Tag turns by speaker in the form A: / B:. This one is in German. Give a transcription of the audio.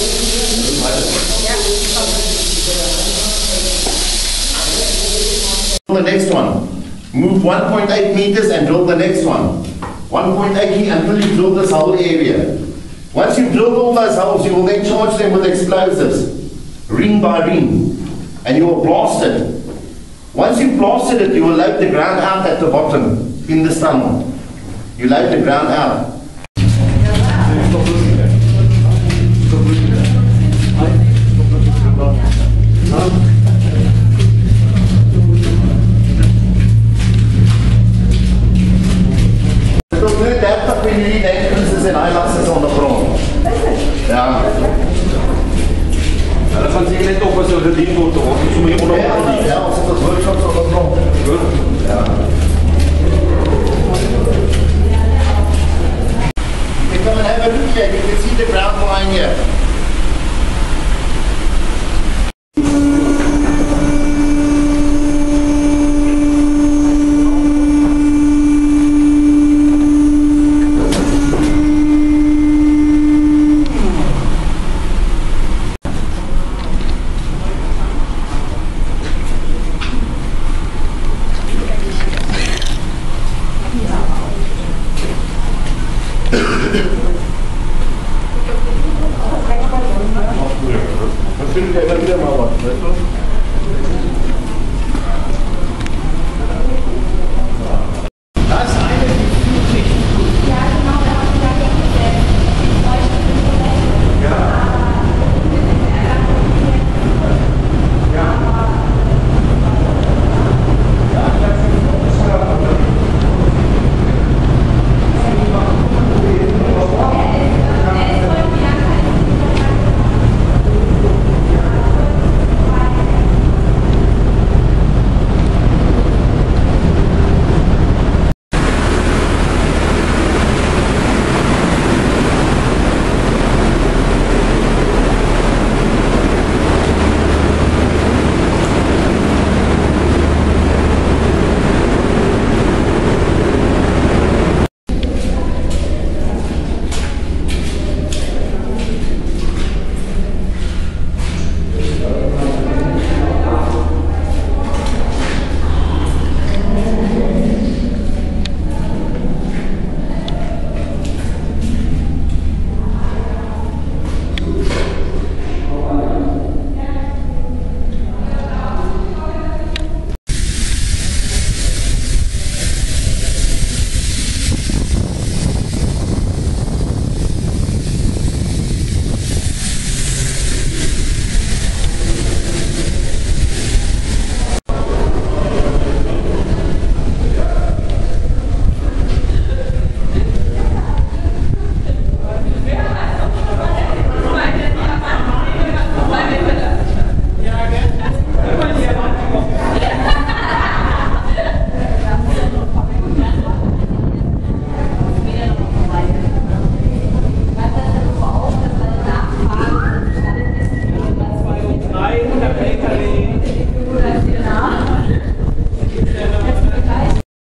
A: The next one. Move 1.8 meters and drill the next one. 1.8 until you drill this whole area. Once you've drilled all those holes, you will then charge them with explosives, ring by ring, and you will blast it. Once you've blasted it, you will load the ground out at the bottom in this tunnel. You load the ground out. When you need entrances en eilandses ondergrond. Ja.
B: Dat gaan ze net op als ze gediend wordt, of zo moet je ondergrond.
A: Ja, als het als workshops ondergrond.
B: Goed. Ja.
A: You come and have a look here, you can see the ground line here.